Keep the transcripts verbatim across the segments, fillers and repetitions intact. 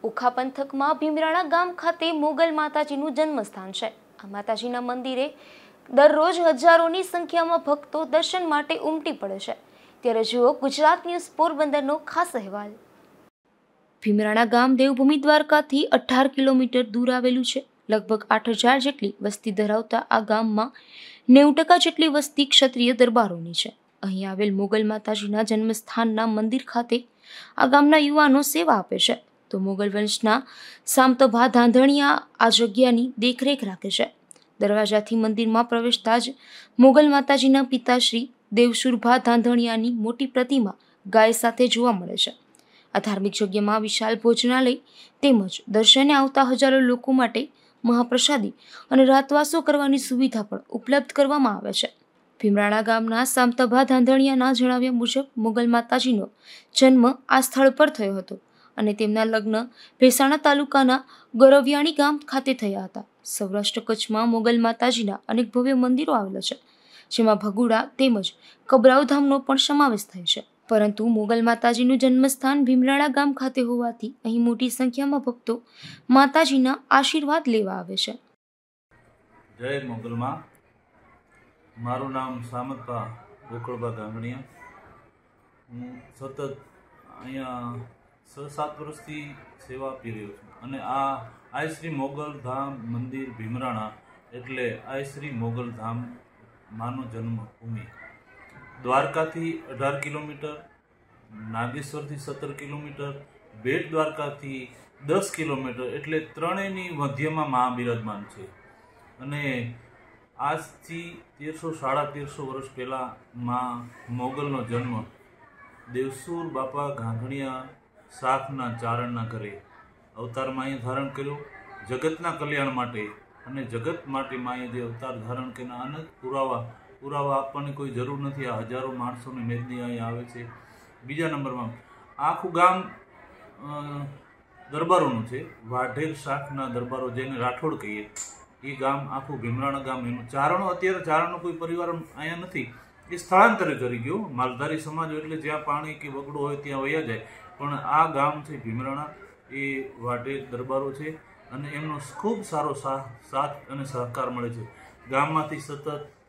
ઓખા પંથકમાં ભીમરાણા ગામ ખાતે મોગલ માતાજીનું જન્મસ્થાન છે। આ માતાજીના મંદિરે દરરોજ હજારોની સંખ્યામાં ભક્તો દર્શન માટે ઉમટી પડે છે। ત્યારે જુઓ ગુજરાત ન્યૂઝ પોરબંદરનો ખાસ અહેવાલ। ભીમરાણા ગામ દેવભૂમિ દ્વારકાથી અઢાર કિલોમીટર દૂર આવેલું છે। લગભગ આઠ હજાર જેટલી વસ્તી ધરાવતા આ ગામમાં નેવું ટકા જેટલી વસ્તી ક્ષત્રિય દરબારોની છે। અહીં આવેલ મોગલ માતાજીના જન્મસ્થાનના મંદિર ખાતે આ ગામના યુવાનો સેવા આપે છે, તો મોગલ વંશના સામતભા ધાંધણિયા આ જગ્યાની દેખરેખ રાખે છે। દરવાજાથી મંદિરમાં પ્રવેશતા જ મોગલ માતાજીના પિતાશ્રી દેવસુરભા ધાંધણિયાની મોટી પ્રતિમા ગાય સાથે જોવા મળે છે। આ ધાર્મિક જગ્યામાં વિશાળ ભોજનાલય તેમજ દર્શને આવતા હજારો લોકો માટે મહાપ્રસાદી અને રાતવાસો કરવાની સુવિધા પણ ઉપલબ્ધ કરવામાં આવે છે। ભીમરાણા ગામના સામતભા ધાંધણિયાના જણાવ્યા મુજબ મોગલ માતાજીનો જન્મ આ સ્થળ પર થયો હતો અને તેમના લગ્ન ભેસાણા તાલુકાના ગોરવિયાણી ગામ ખાતે થયા હતા। સૌરાષ્ટ્ર કચ્છમાં મોગલ માતાજીના અનેક ભવ્ય મંદિરો આવેલા છે, જેમાં ભગુડા તેમજ કબરાઉધામનો પણ સમાવેશ થાય છે, પરંતુ મોગલ માતાજીનું જન્મસ્થાન ભીમરાણા ગામ ખાતે હોવાથી અહીં મોટી સંખ્યામાં ભક્તો માતાજીના આશીર્વાદ લેવા આવે છે। જય મોગલમાં। મારું નામ સામતભા ગોકળભા ગાંગણિયા। હું સતત અહીંયા છ સાત વર્ષથી સેવા આપી રહ્યો છું અને આ આઈ શ્રી મોગલ ધામ મંદિર ભીમરાણા એટલે આઈ શ્રી મોગલ ધામ માનો જન્મભૂમિ। દ્વારકાથી અઢાર કિલોમીટર, નાગેશ્વરથી સત્તર કિલોમીટર, બેટ દ્વારકાથી દસ કિલોમીટર એટલે ત્રણેયની મધ્યમાં મા બિરાજમાન છે। અને આજથી તેરસો સાડા તેરસો વર્ષ પહેલાં માં મોગલનો જન્મ દેવસુર બાપા ગાંધણિયા શાખના ચારણના ઘરે અવતારમાં અહીં ધારણ કર્યો જગતના કલ્યાણ માટે। અને જગત માટે માએ જે અવતાર ધારણ કર્યા અનેક પુરાવા પુરાવા આપવાની કોઈ જરૂર નથી। આ હજારો માણસોની મેદની અહીં આવે છે। બીજા નંબરમાં આખું ગામ દરબારોનું છે। વાઢેર શાખના દરબારો જેને રાઠોડ કહીએ એ ગામ આખું ભીમરાણા ગામ એનું ચારણો અત્યારે ચારણનો કોઈ પરિવાર અહીંયા નથી, એ સ્થળાંતરે કરી ગયો। માલધારી સમાજ એટલે જ્યાં પાણી કે વગડો હોય ત્યાં વયા જાય, પણ આ ગામ છે ભીમરાણા એ વાઢેર દરબારો છે અને એમનો ખૂબ સારો સાથ અને સહકાર મળે છે। ગામમાંથી સતત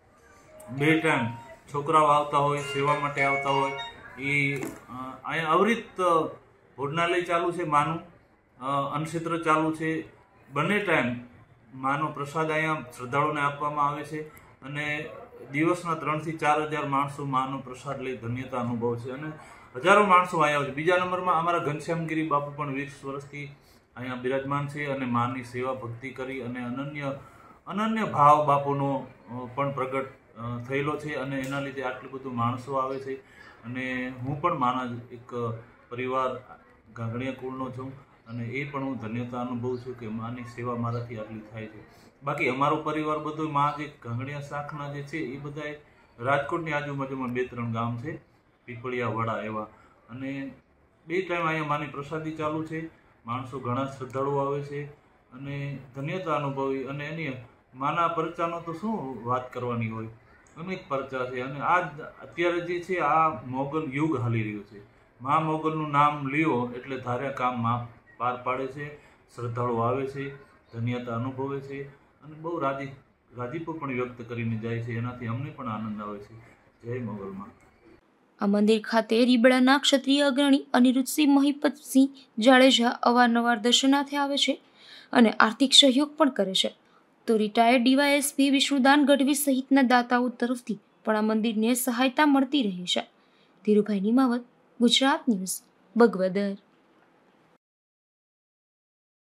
બે ટાઈમ છોકરાઓ આવતા હોય, સેવા માટે આવતા હોય। એ અહીંયા અવિરત ભોજનાલય ચાલુ છે, માનું અન્નક્ષેત્ર ચાલુ છે। બંને ટાઈમ માનો પ્રસાદ અહીંયા શ્રદ્ધાળુઓને આપવામાં આવે છે અને દિવસના ત્રણથી ચાર હજાર માણસો માનો પ્રસાદ લઈ ધન્યતા અનુભવ છે અને હજારો માણસો અહીંયા આવે છે। બીજા નંબરમાં અમારા ઘનશ્યામગીરી બાપુ પણ વીસ વર્ષથી અહીંયા બિરાજમાન છે અને માની સેવા ભક્તિ કરી અને અનન્ય અનન્ય ભાવ બાપુનો પણ પ્રગટ થયેલો છે અને એના લીધે આટલું બધું માણસો આવે છે। અને હું પણ માના એક પરિવાર ગાંગણિયા કુળનો છું અને એ પણ હું ધન્યતા અનુભવું છું કે માની સેવા મારાથી આટલી થાય છે। બાકી અમારો પરિવાર બધો મા જે ગાંગણિયા શાખના જે છે એ બધા રાજકોટની આજુબાજુમાં બે ત્રણ ગામ છે, પીપળિયા વડા એવા, અને બે ટાઈમ અહીંયા માની પ્રસાદી ચાલુ છે। માણસો ઘણા શ્રદ્ધાળુઓ આવે છે અને ધન્યતા અનુભવી અને એની માના પરચાનો તો શું વાત કરવાની હોય, અનેક પરચા છે। અને આ અત્યારે જે છે આ મોગલ યુગ હાલી રહ્યો છે। મા મોગલનું નામ લ્યો એટલે ધાર્યા કામ મા પાર પાડે છે, શ્રદ્ધાળુઓ આવે છે, ધન્યતા અનુભવે છે અને બહુ રાજી રાજીપો પણ વ્યક્ત કરીને જાય છે। એનાથી અમને પણ આનંદ આવે છે। જય મોગલમાં। આ મંદિર ખાતે રીબડાના ક્ષત્રિય અગ્રણી અનિરુદ્ધસિંહ મહિપતસિંહ જાડેજા અવારનવાર દર્શનાર્થે આવે છે અને આર્થિક સહયોગ પણ કરે છે, તો રિટાયર્ડ ડીવાયએસપી વિષ્ણુદાન ગઢવી સહિતના દાતાઓ તરફથી પણ આ મંદિરને સહાયતા મળતી રહી છે। ધીરુભાઈ નિમાવત, ગુજરાત ન્યૂઝ, બગવદર।